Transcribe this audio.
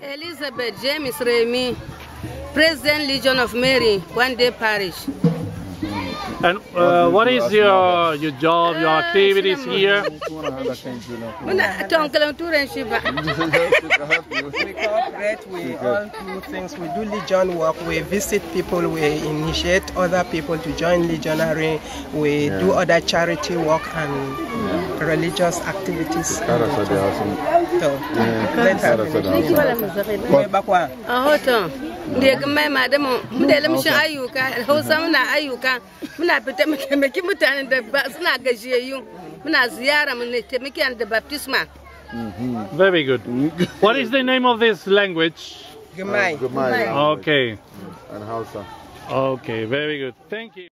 Elizabeth James Remy, President Legion of Mary, Kwande Parish. And what is your job, your activities here? We cooperate, we all do things, we do Legion work, we visit people, we initiate other people to join Legionary, we do other charity work and religious activities. Very good. What is the name of this language? Gumai. Okay. And Hausa. Okay, very good. Thank you.